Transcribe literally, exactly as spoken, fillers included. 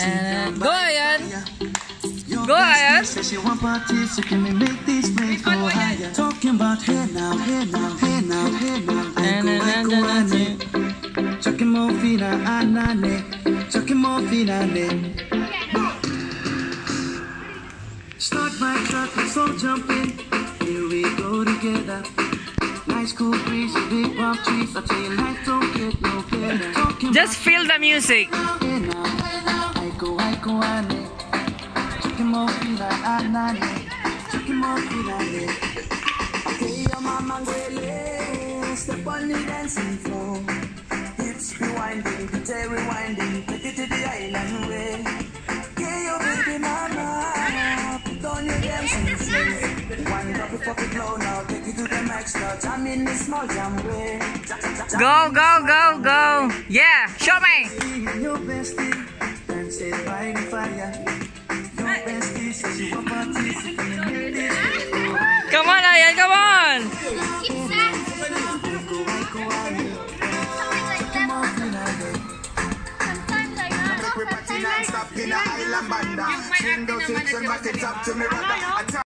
And go Ayan. Go Ayan. Talking about hey now, hey now, hey now, hey now. I go, I go, I go. Chucking more fina, anane. Chucking more fina, start my truck, let's all jump in. Here we go together. Nice cool breeze, big palm trees. I tell you, life don't get no better. Talking Just feel the music. hey now, I go, I go, ane. Chucking more fina, anane. Chucking more fina, hey, your mama really step on the dancing floor. Hips rewinding, guitar rewinding, take it to the island way. Yeah, your baby mama, put on your dancing shoes. Wind up before the glow now, take it to the max now. Jam in the small jam way. Go, go, go, go. Yeah, show me. Your bestie, dancing by the fire. Your bestie says you want parties. Come on, Ayan, come on. In a island banda, swing those hips and back it up to me, brother.